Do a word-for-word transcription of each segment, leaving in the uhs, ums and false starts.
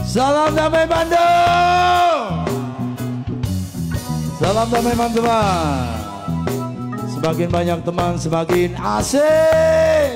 Salam damai Bandung. Salam damai teman-teman. Semakin banyak teman semakin asik.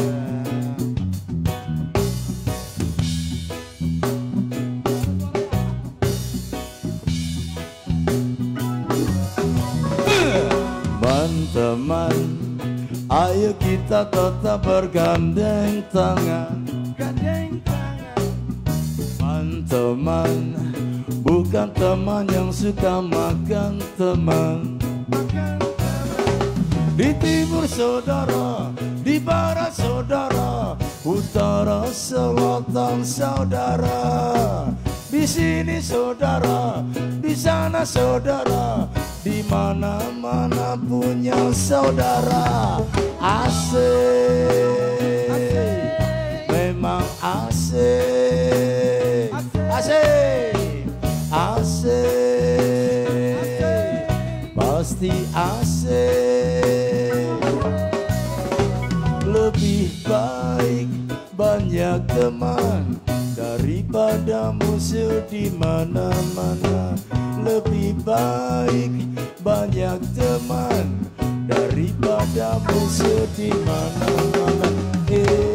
Teman, ayo kita tetap bergandeng tangan. Gandeng tangan. Teman, bukan teman yang suka makan teman. Makan teman. Di timur saudara, di barat saudara, utara selatan saudara. Di sini saudara, di sana saudara, di mana-mana punya saudara. Asik, asik. Memang asik, asik, asik, asik. Pasti asik. Lebih baik banyak teman daripada musuh di mana-mana. Lebih baik banyak teman daripada musuh di mana-mana. Eh.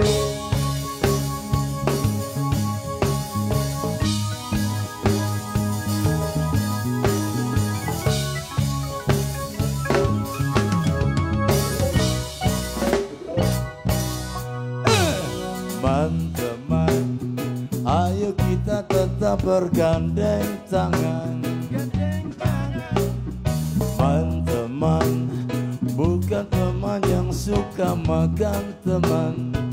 Teman-teman, ayo kita tetap bergandeng tangan. Teman-teman, bukan teman yang suka makan teman.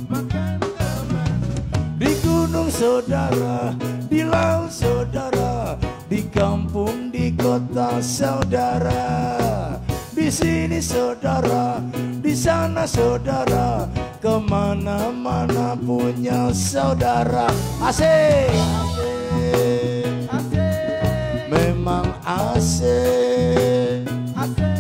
Di gunung saudara, di laut saudara, di kampung, di kota saudara. Di sini saudara, di sana saudara, kemana-mana punya saudara. Asik, asik, asik. Memang asik, asik.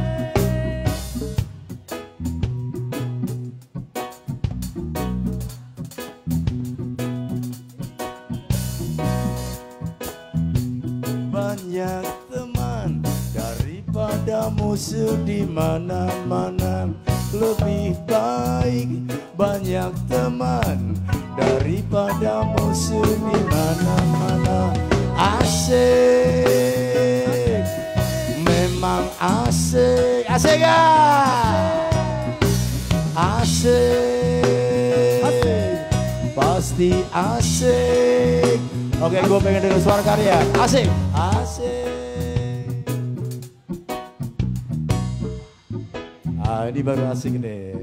Banyak teman daripada musuh di mana-mana. Lebih baik banyak teman daripada musuh di mana-mana. Asik, memang asik, asik ya, asik, asik, pasti asik. Oke, gue pengen dengar suara karya. Asik, asik. Ah, ini baru asik nih.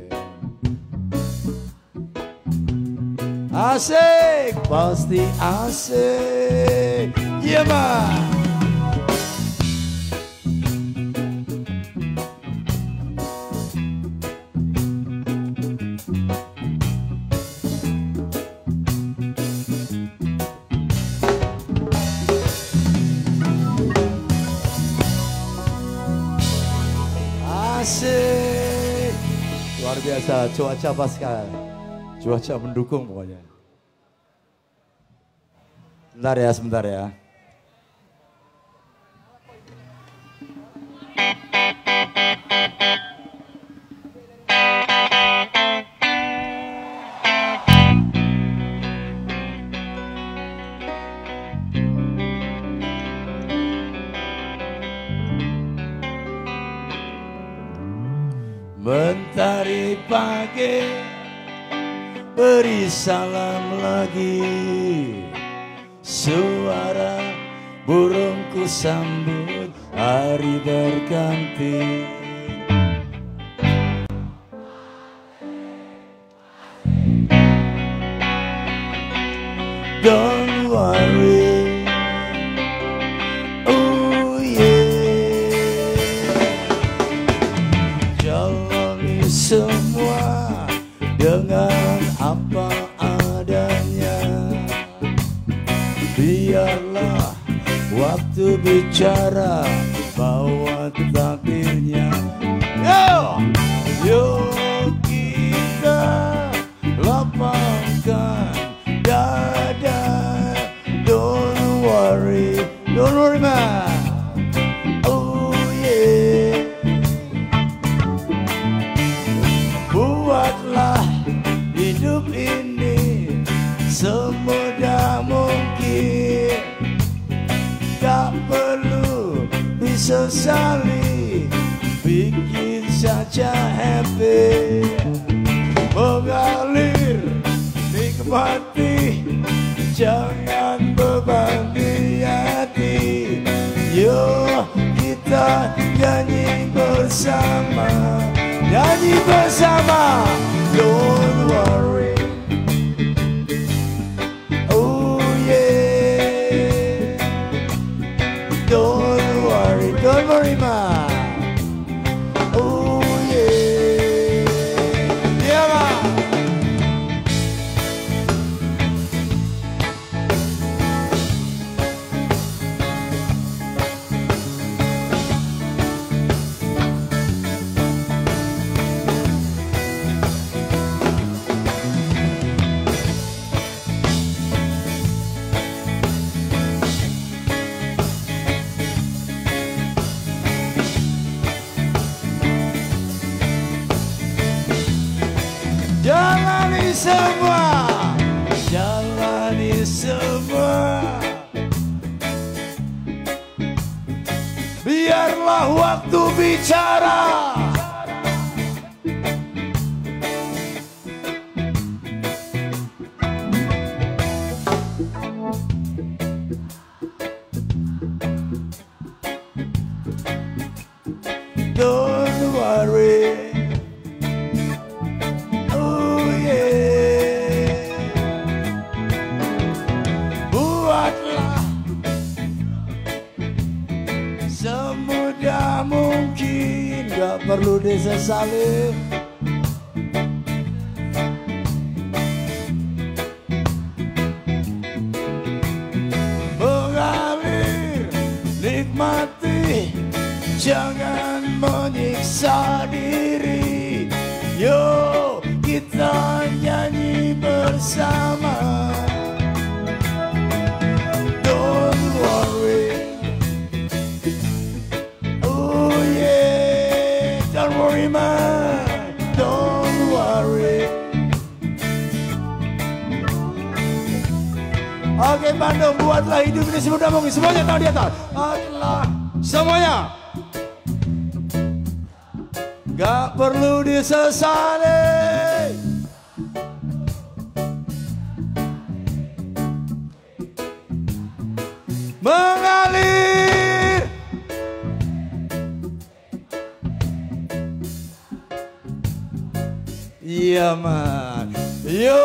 Asik, pasti asik. Iya, mah. Asik. Luar biasa, cuaca pasca. Cuaca mendukung pokoknya. Sebentar ya, sebentar ya. Mentari pagi beri salam lagi, suara burungku sambut hari berganti. Don't worry, oh yeah, jalani semua dengan apa adanya. Biarlah waktu bicara bawa takdirnya. Yo, yo kita lapangkan dada, sesali, bikin saja happy. Mengalir, nikmati, jangan beban di hati. Yuk kita nyanyi bersama, nyanyi bersama. Don't worry, oh yeah. Don't worry, don't worry ma. Oh yeah, yeah ma. Jalani semua, jalani semua. Biarlah waktu bicara. Don't worry. Semudah mungkin, gak perlu disesali. Mengalir, nikmati, jangan menyiksa diri. Yuk kita nyanyi bersama. Don't worry. Don't worry man, don't worry. Oke Bandung, buatlah hidup ini semudah mungkin. Semuanya tahu di atas. Buatlah semuanya. Gak perlu disesali. Mengalir. Iya man, yo.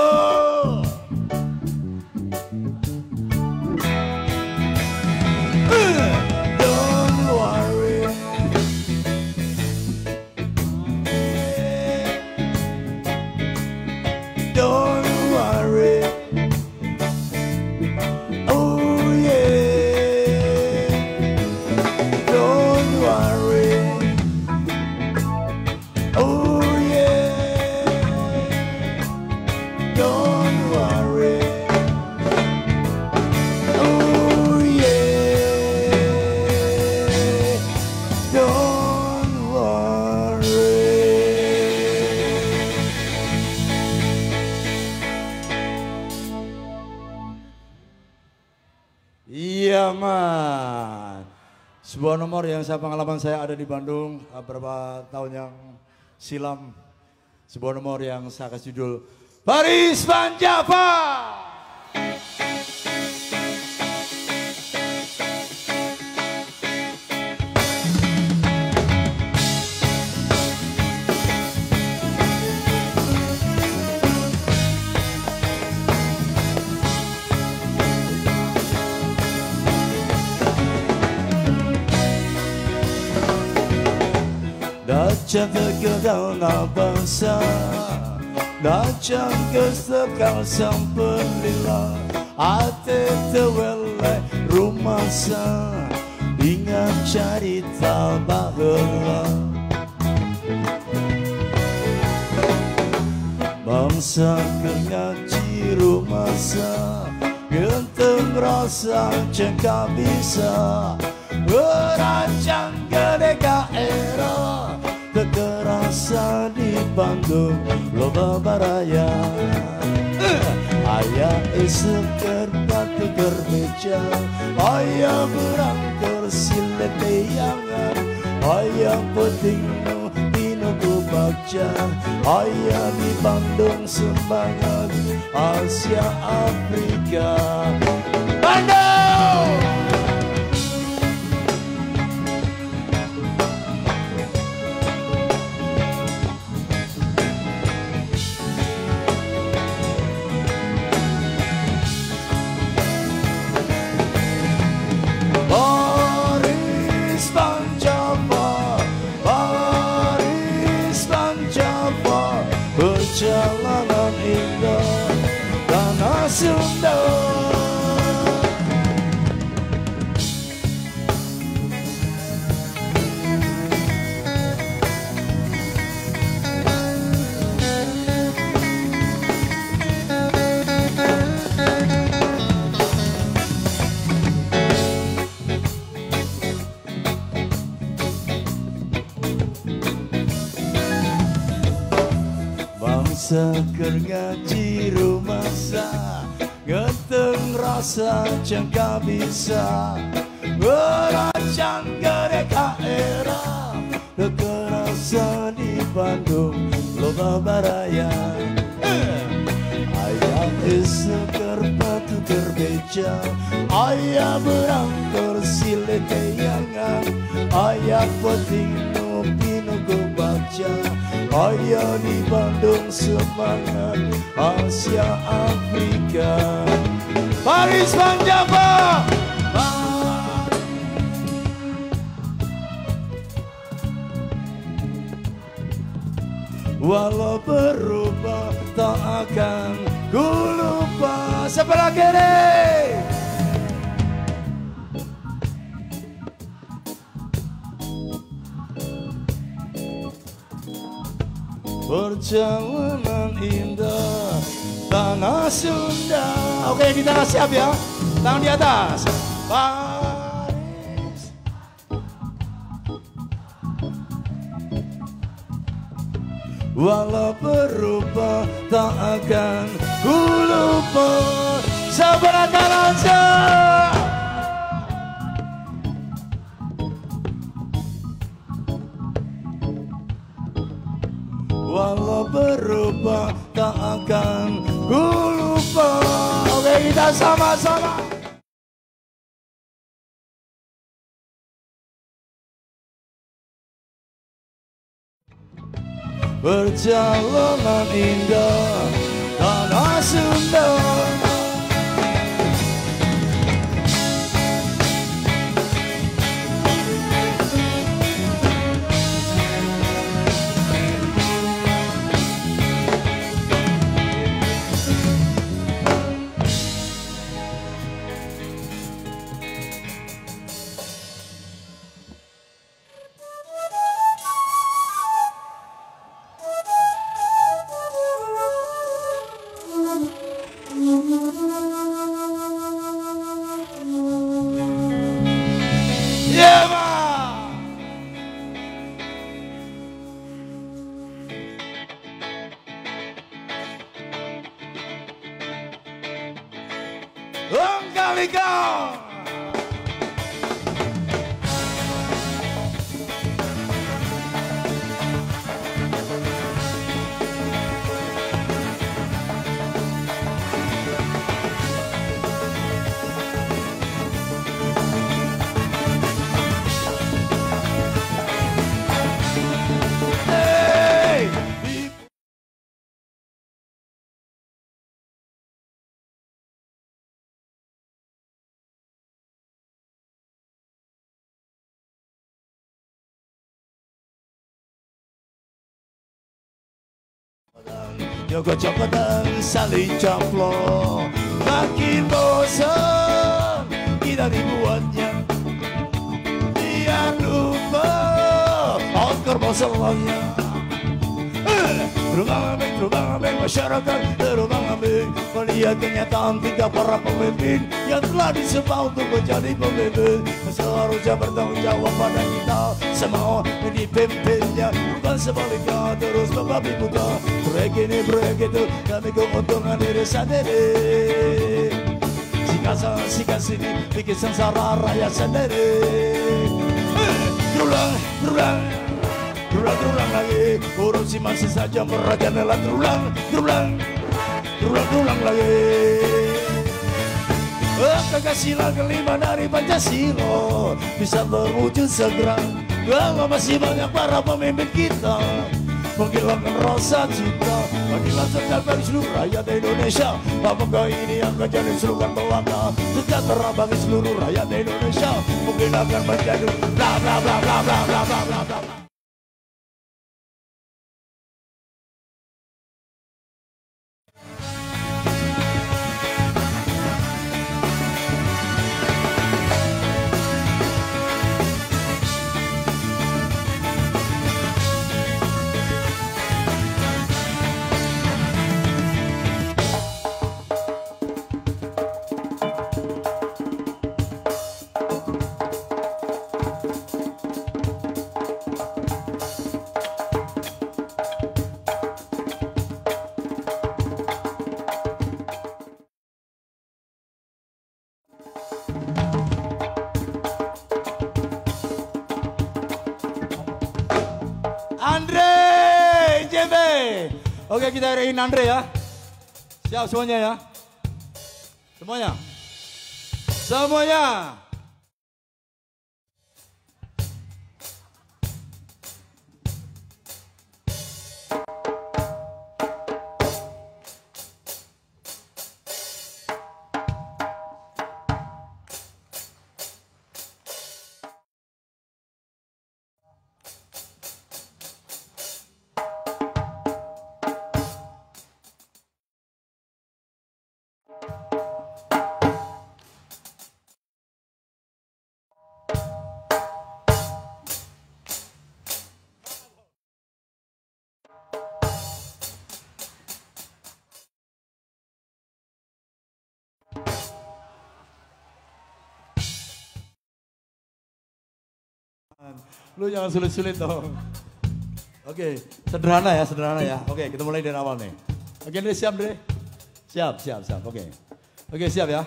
Don't worry. Don't worry. Oh yeah. Don't worry. Oh yeah. Don't worry. Oh yeah. Don't worry. Iya man. Sebuah nomor yang saya pengalaman saya ada di Bandung beberapa tahun yang silam. Sebuah nomor yang saya kasih judul Baris Panjapa. Datang ke dalam bangsa, datang ke sekal sempelila, hati terwelai rumah sa, ingat cerita bahula. Bangsa kengaji rumah sa, genteng rasa cengkak bisa, merancang kedeka era. Kekerasan di Bandung loba baraya. Ayah esok terbatu kermeja, ayah berang tersilai. siletayangan ayam petingno pinuku bagja ayah di Bandung Sumbangan Asia Afrika Bandung. Baris Panjava, Baris Panjava, perjalanan indah tanah Sunda. Seker ngaji rumasa ngeteng rasa jangka bisa beracan kereka era dekerasa di Bandung loba baraya ayah seker batu terbeja ayah berangkor siletayangan ayah petingno pinuku baca ayah di Bandung semangat Asia Afrika Baris Panjava walau berubah tak akan ku lupa sebelah kiri. Perjalanan indah tanah Sunda. Oke, kita siap ya. Tangan di atas. Baris. Walau berubah tak akan ku lupa sebelah kanan saya. Walau berubah tak akan ku lupa. Oke, kita sama-sama. Perjalanan indah tanah Sunda. Engkalikan Joko-joko dan saling caplok. Makin bosan kita dibuatnya, biar lupa akar masalahnya. Terbang ambing, terbang ambing masyarakat, terbang ambing melihat kenyataan tiga para pemimpin yang telah disumpah untuk menjadi pemimpin. Seharusnya bertanggung jawab pada kita semua yang dipimpinnya, bukan sebaliknya terus membabi buta. Proyek ini proyek itu demi keuntungan diri sendiri. Sikat sana sikat sini bikin sengsara rakyat sendiri. terulang, terulang, terulang, terulang lagi. Korupsi masih saja merajalela. Terulang, terulang, terulang, terulang lagi. Pancasila kelima dari Pancasila bisa terwujud segera. Kalau masih banyak para pemimpin kita menghilangkan rasa cinta, menghilangkan bagi seluruh rakyat Indonesia. Apakah ini yang akan jadi slogan belaka sejahtera bagi seluruh rakyat Indonesia? Mungkin akan menjadi bla bla bla bla bla bla bla bla bla. Andre, J B. Oke, kita rein Andre ya. Siap semuanya ya. Semuanya. Semuanya. Lu jangan sulit-sulit dong. Oke, sederhana ya, sederhana ya. Oke, kita mulai dari awal nih. Oke, Andre, siap, Andre? Siap, siap, siap. Oke. Oke, siap ya.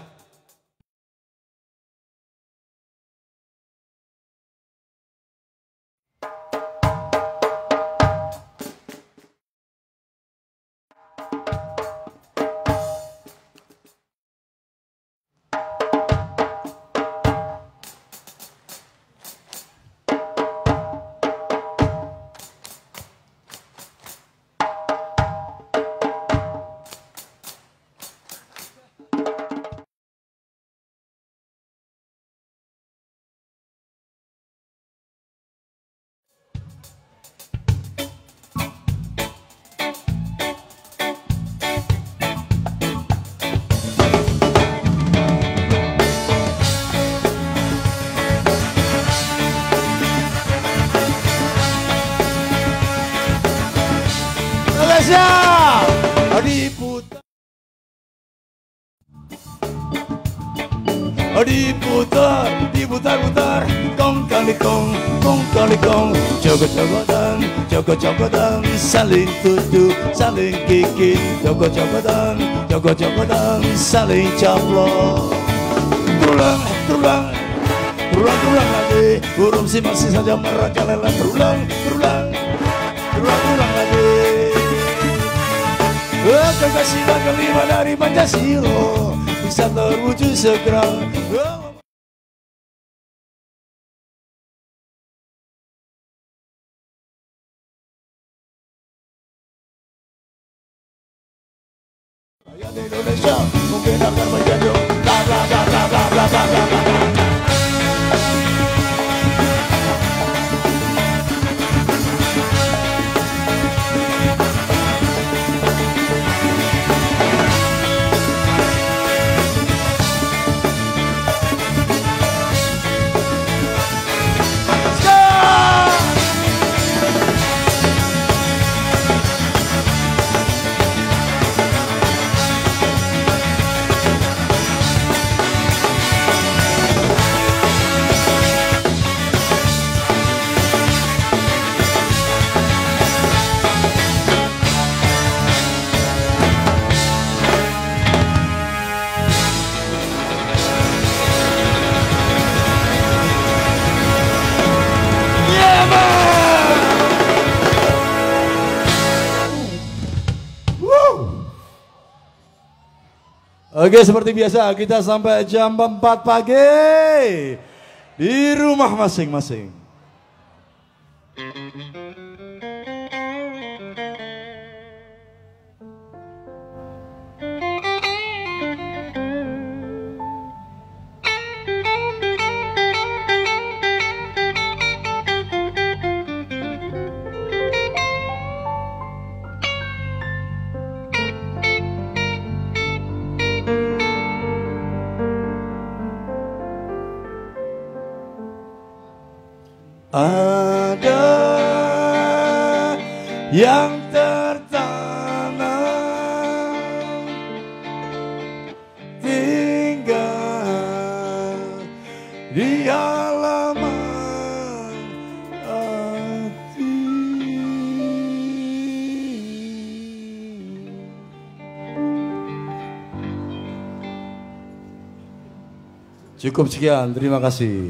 Diputar, diputar, diputar-putar, kong kali kong, kong kali kong, jogot-jogotan, jogot-jogotan, saling tuduh, saling kikik, jogot-jogotan, jogot-jogotan, saling caplok. Terulang, terulang, terulang, terulang lagi, korupsi masih saja merajalela. Terulang, terulang, terulang, terulang lagi. Pancasila kelima dari Pancasila bisa terwujud segera. Rakyat Indonesia mungkin akan menjadi bla bla bla bla bla bla bla bla bla. Oke, seperti biasa kita sampai jam empat pagi di rumah masing-masing. Ada yang tertanam tinggal di halaman hati. Cukup sekian, terima kasih.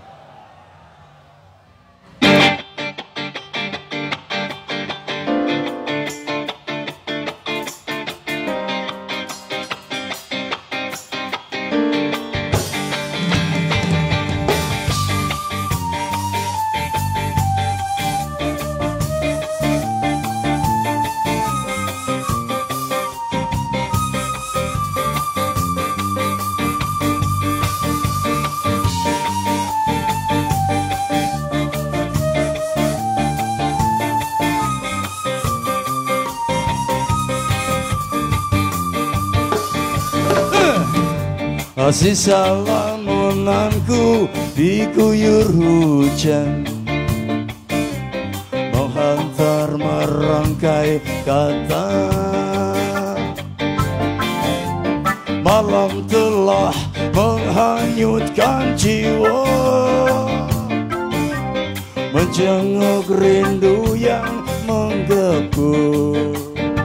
Sisa lamunanku diguyur hujan, menghantar merangkai kata. Malam telah menghanyutkan jiwa, menjenguk rindu yang menggebu.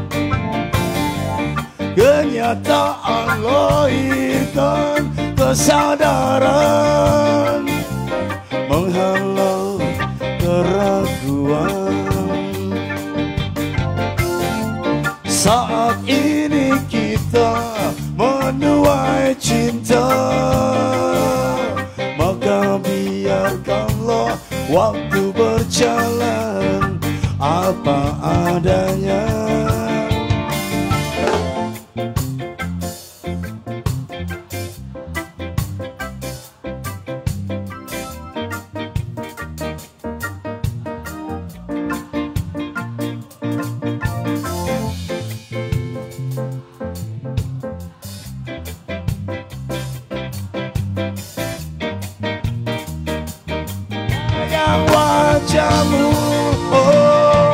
Kenyataan lahirkan kesadaran, menghalau keraguan. Saat ini kita menuai cinta, maka biarkanlah waktu berjalan apa adanya. Wajahmu, oh,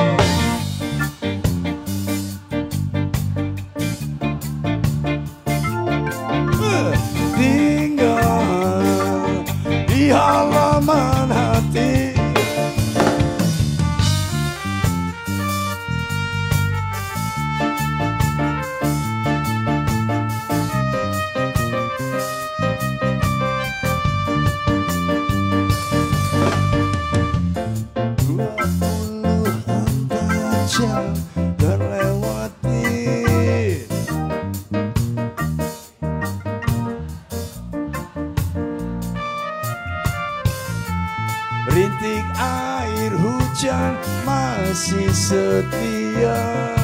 tinggal di halaman hati. Terlewati, rintik air hujan masih setia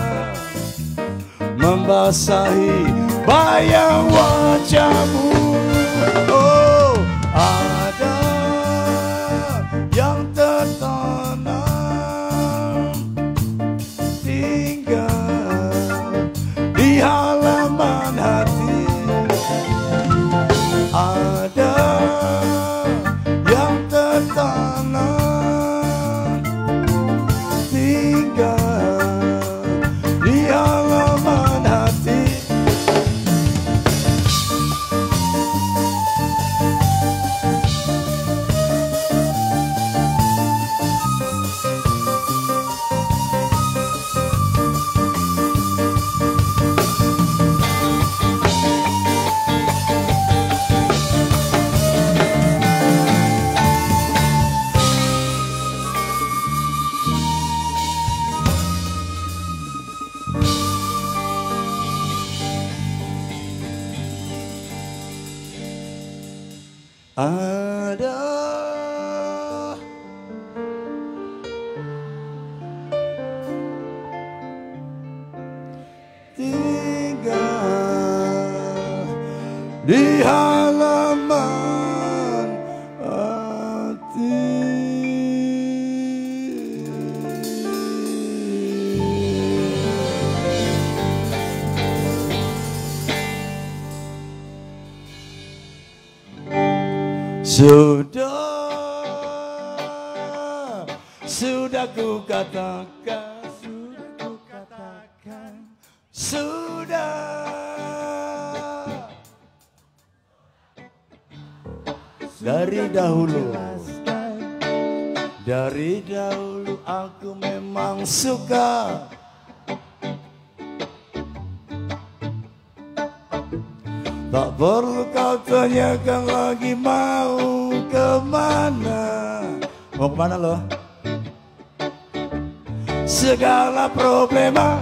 membasahi bayang wajahmu. Oh, ada yang tertanam di halaman hati. Ada yang tertanam tinggal di halaman hati. ada tinggal di halaman hati. Sudah, sudah ku katakan, sudah ku katakan, sudah. Dari dahulu, dari dahulu aku memang suka. Tak perlu kau tanyakan lagi mau kemana. Mau kemana lo? Segala problema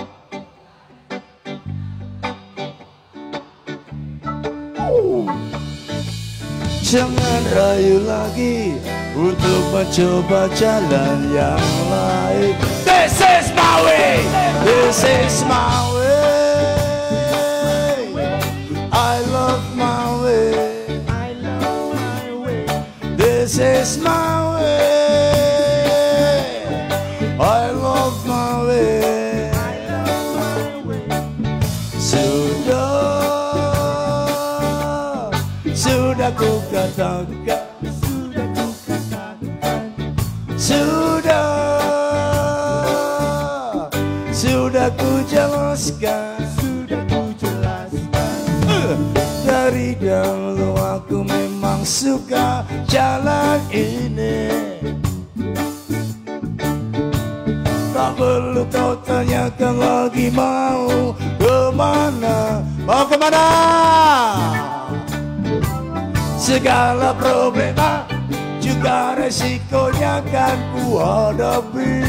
uh. Jangan rayu lagi untuk mencoba jalan yang lain. This is my way, this is my way. I love my way, I love my way. This is my way, I love my way, I love my way. Sudah, sudah ku katakan, sudah ku katakan, sudah, sudah ku jelaskan, sudah ku jelaskan. Dari dahulu aku memang suka jalan ini. Tak perlu kau tanyakan lagi mau kemana. Mau kemana? Segala problema juga resikonya kan ku hadapi.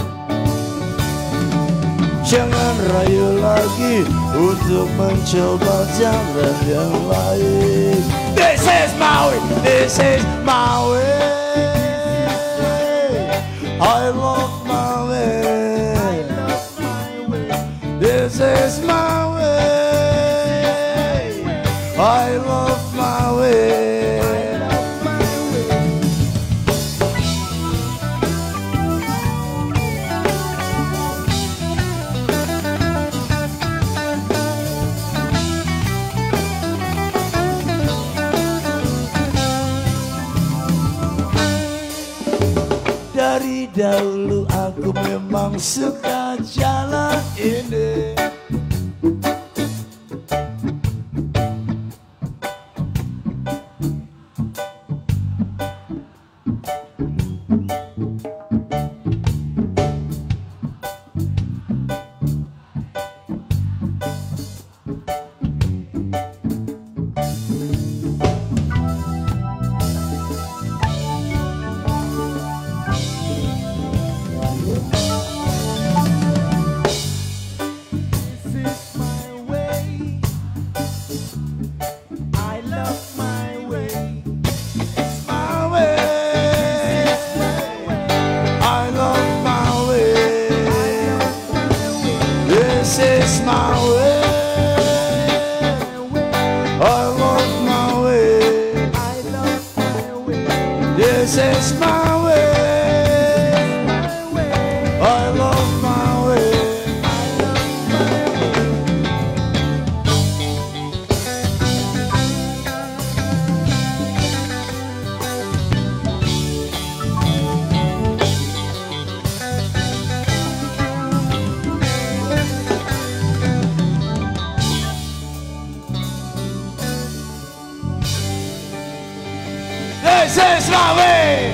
Jangan rayu lagi untuk mencoba jalan yang lain. This is my way, this is my way. I love my way, this is my way. I love my way. Dari dahulu aku memang suka jalan ini. This is my way, I love my way. This is my way.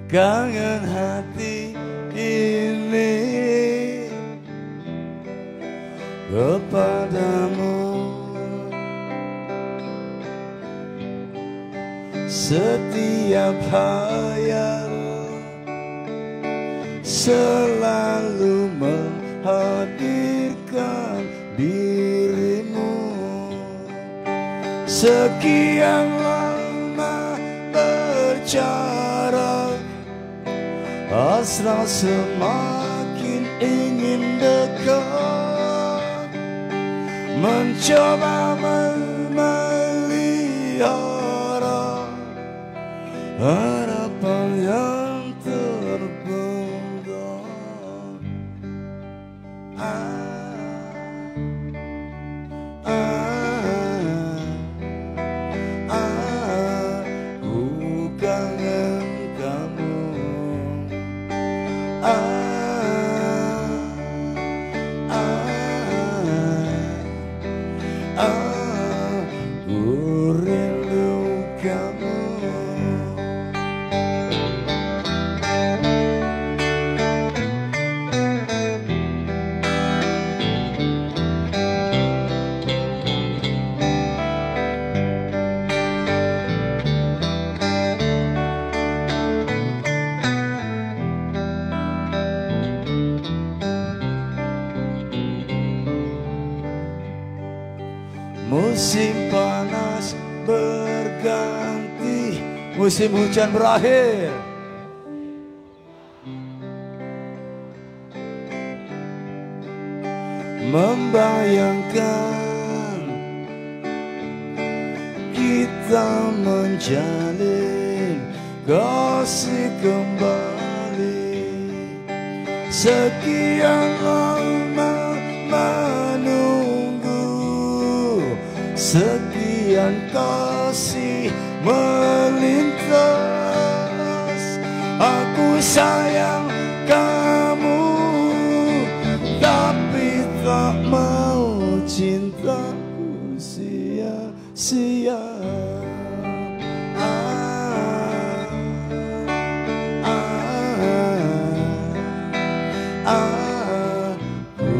kangen hati ini kepadamu. Setiap hayal selalu menghadirkan dirimu. Sekian lama berjarak, hasrat semakin ingin dekat, mencoba memelihara harapan yang terpendam. Ah, ah, ah, ku kangen kamu. Ah, ah, ah, ku rindu kamu. Musim panas berganti, musim hujan berakhir. Membayangkan kita menjalin kasih kembali. Sekian lama menunggu, sekian kasih melintas. Aku sayang kamu, tapi tak mau cintaku sia-sia. Ah, ah, ah, aku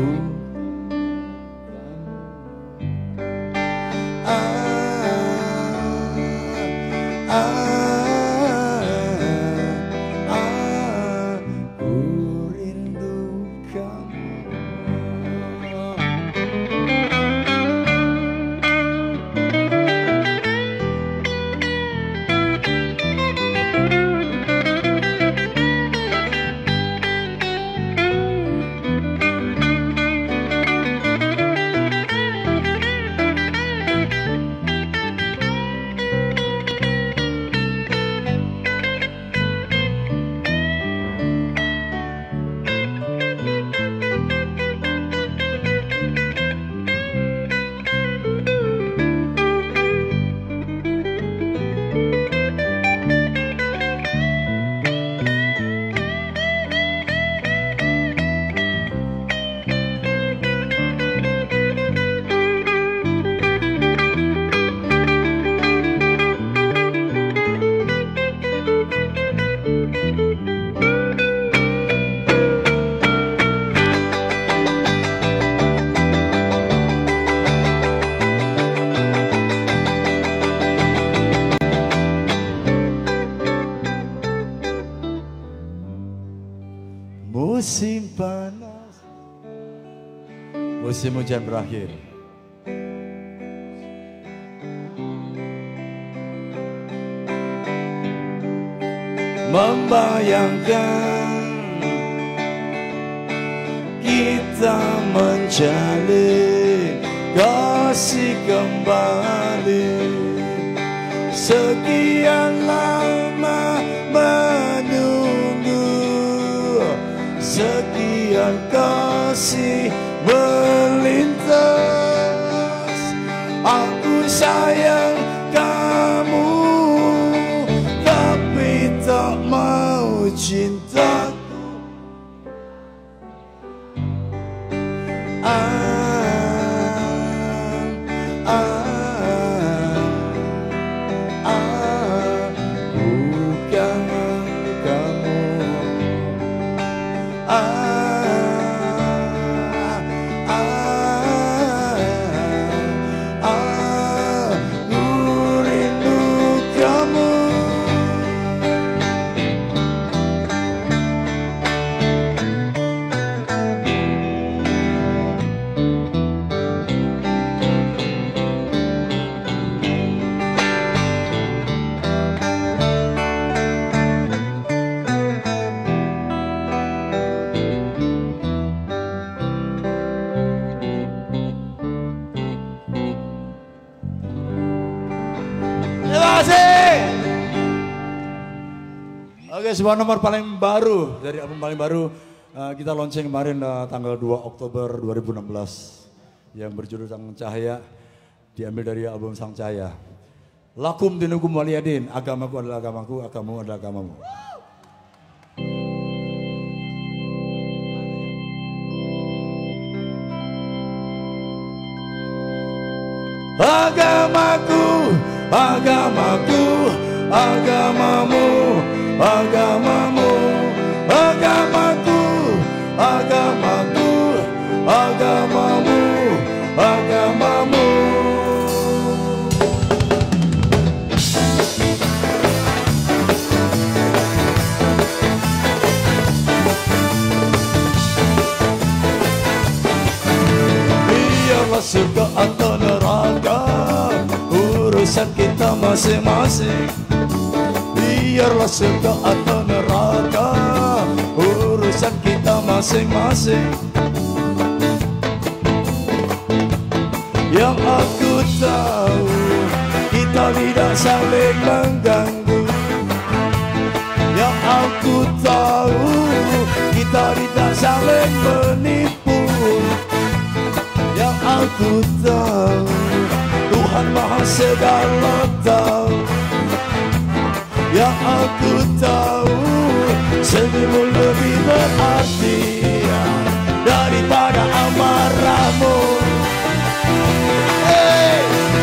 musim panas, musim hujan berakhir. Membayangkan kita menjalin kasih kembali. Sekian lama menunggu, sekian kasih melintas. Aku sayang kamu, tapi tak mau cintaku. Ah, ah, ah, ku kangen kamu. Oke, sebuah nomor paling baru dari album paling baru uh, kita launching kemarin uh, tanggal dua Oktober dua ribu enam belas yang berjudul Sang Cahaya, diambil dari album Sang Cahaya. Lakum dinukum waliyadin, agamaku adalah agamaku, agamamu adalah agamamu. Agamaku, agamaku, agamamu, agamamu, agamaku, agamaku, agamamu, agamamu. Biarlah surga atau neraka, urusan kita masing-masing. Biarlah surga atau neraka, urusan kita masing-masing. Yang aku tahu, kita tidak saling mengganggu. Yang aku tahu, kita tidak saling menipu. Yang aku tahu, Tuhan Maha segala tahu. Yang aku tahu, senyummu lebih berarti daripada amarahmu. Hey!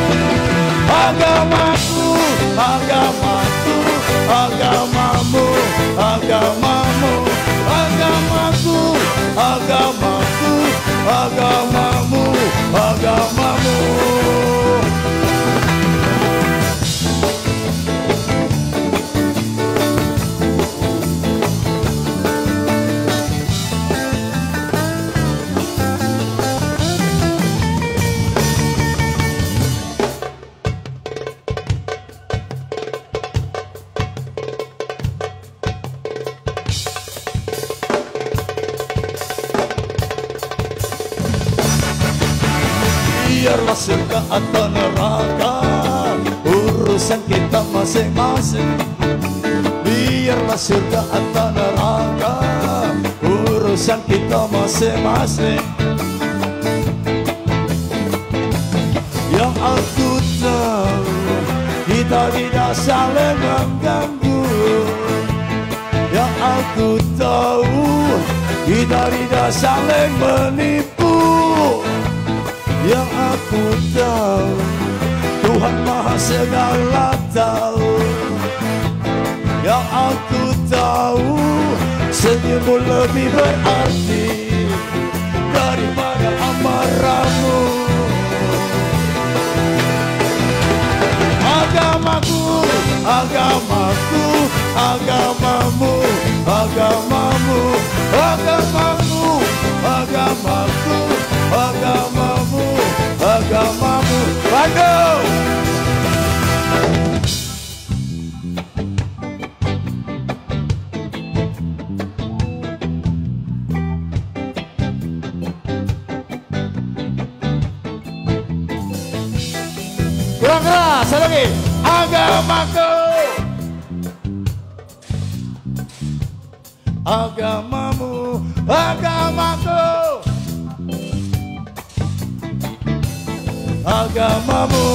Agamaku, agamaku, agamamu, agamamu, agamaku, agamaku, agamamu, agamamu. Biarlah surga atau neraka, urusan kita masing-masing. Biarlah surga atau neraka, urusan kita masing-masing. Yang aku tahu, kita tidak saling mengganggu. Yang aku tahu, kita tidak saling menipu. Yang aku tahu, Tuhan Maha segala tahu. Yang aku tahu, senyummu lebih berarti daripada amarahmu. Agamaku, agamaku, agamamu, agamamu, agamaku, agamaku, agamamu, agamamu. Bandung. Kurang keras, satu lagi. Agamaku, agamamu, agamaku, agamamu.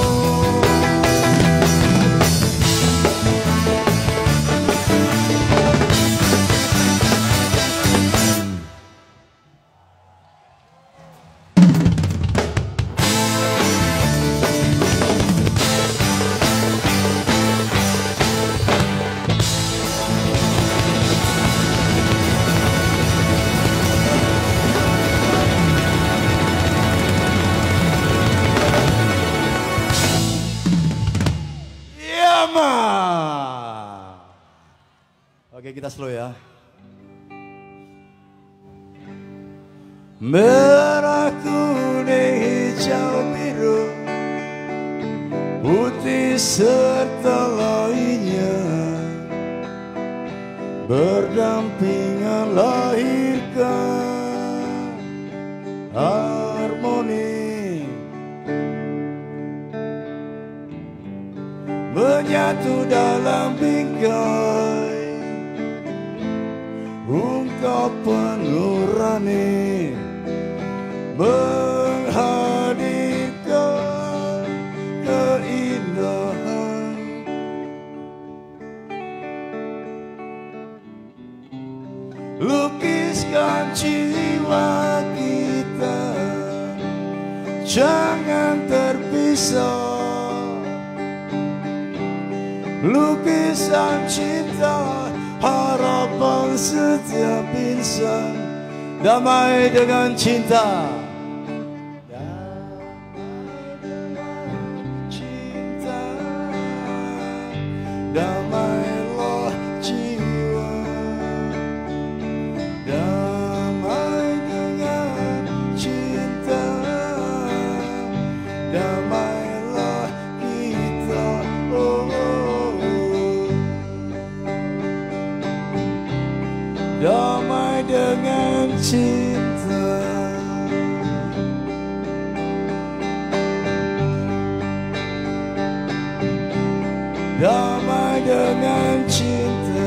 Oke, kita slow ya. Merah, kuning, hijau, biru, putih serta lainnya berdampingan lahirkan harmoni, menyatu dalam bingkai ungkapan nurani menghadirkan keindahan. Lukiskan jiwa kita, jangan terpisah. Lukisan cinta, harapan setiap insan, damai dengan cinta. Damai dengan cinta, damailah jiwa. Damai dengan cinta, damailah kita. Oh, oh, oh. Damai dengan cinta. Damai dengan cinta.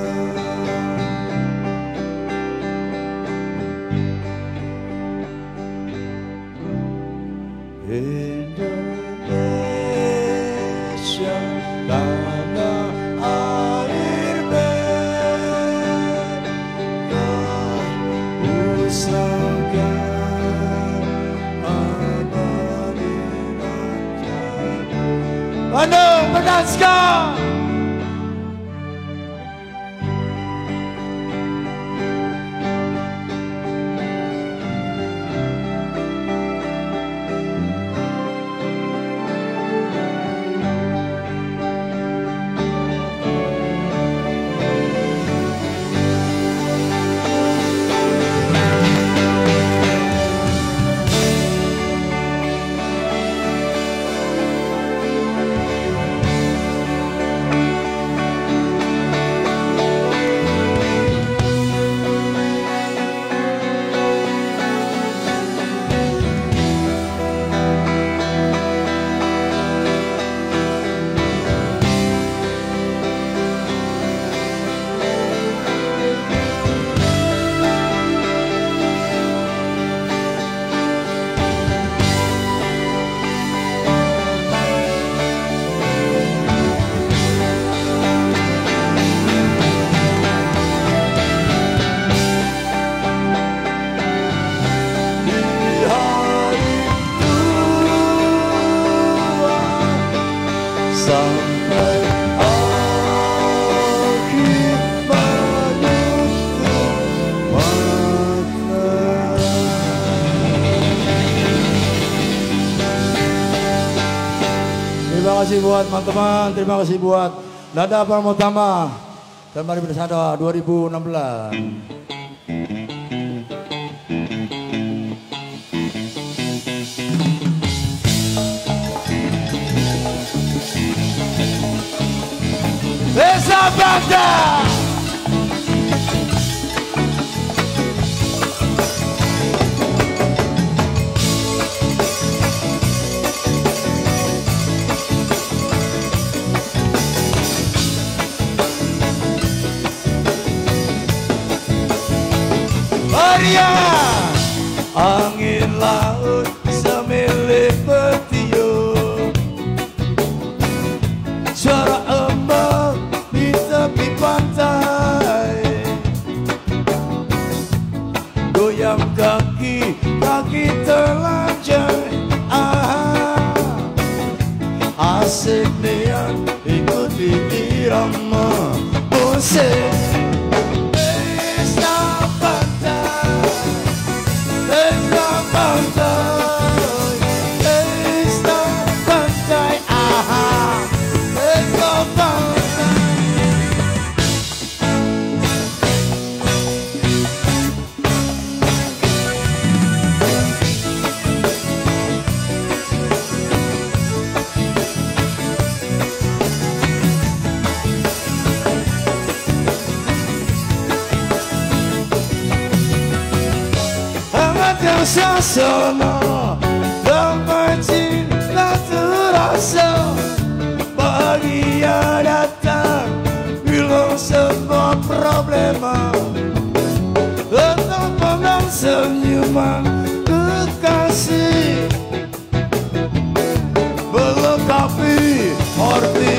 Indonesia, tanah air merah pusaka abadi rakyat. Bandung Berdasika. Sampai akhir menutup mata. Terima kasih buat teman-teman, terima kasih buat Nada Pramutama dan Mari Bersada dua ribu enam belas. Desa Bangda. Maria, angin laut semilik petiup, suara ombak di tepi pantai, goyang kaki, kaki telanjang. Ah, asik dia ikuti irama musik. Desa pantai, desa pantai, desa pantai. Ah, desa pantai. Sasana damai cinta terasa, bahagia datang bila semua problema senyuman kekasih melengkapi arti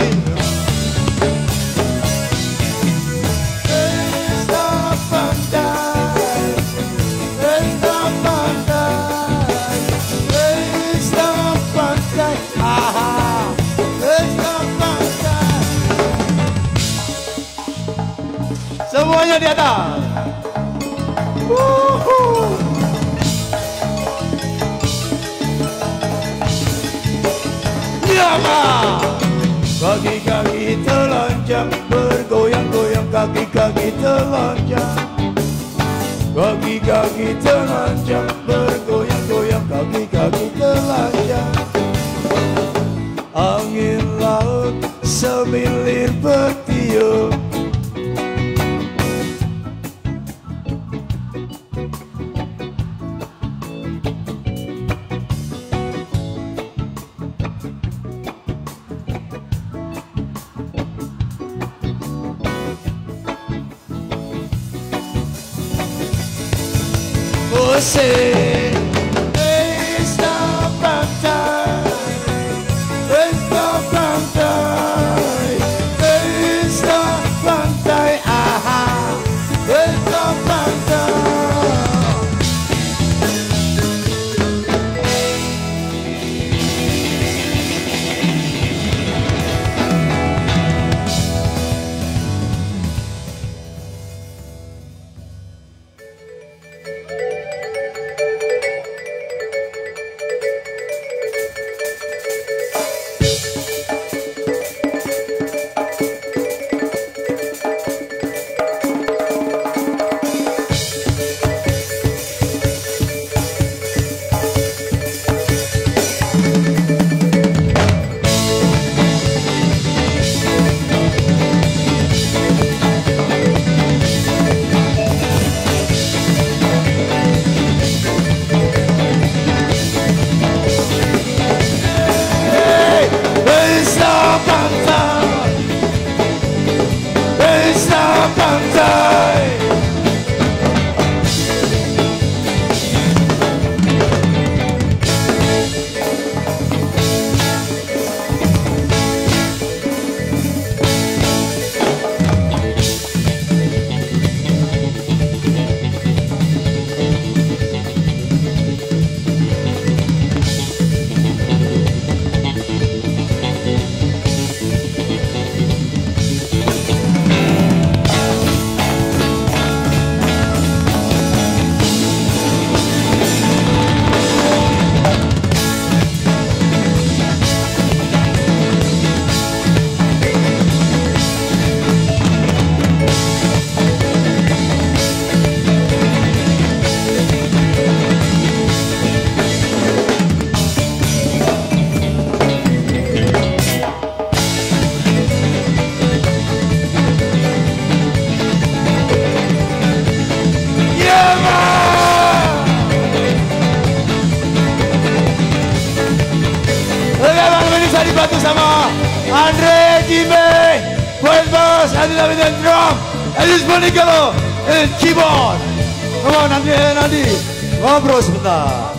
pesta pandai, pesta pandai, pesta pandai, aha, pesta pandai. Semuanya di atas. Woohoo. Kaki-kaki telanjang bergoyang-goyang, kaki-kaki telanjang, kaki-kaki telanjang bergoyang-goyang, kaki-kaki telanjang. Angin laut semilir bertiup, musik pesta pantai, pesta pantai, pesta pantai, aha, pesta pantai. Dibantu sama Andre, Jimmy, Boys Boss, Adi David and drum, Elis Bonicolo and keyboard. Come on, Andi, Andi, ngobrol sebentar.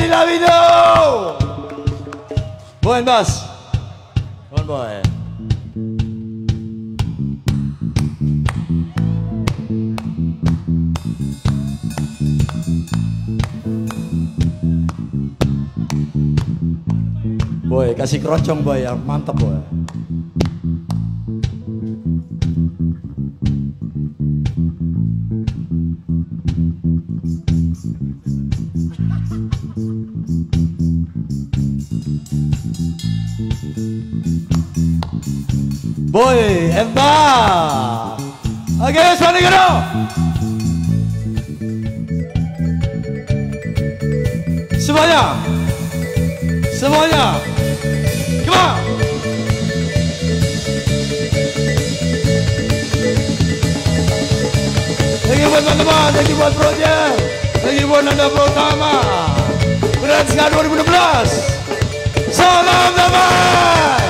Edi Davido. Boy and Bass. Come on, boy. Boy, kasih kerocong boy yang mantap boy. Boy, Enda. Oke, Sony Gero. Semuanya. Semuanya. Come on. Thank you buat teman-teman, thank you buat project, thank you buat Nanda Pratama. Berat sekali dua ribu enam belas. Salam damai.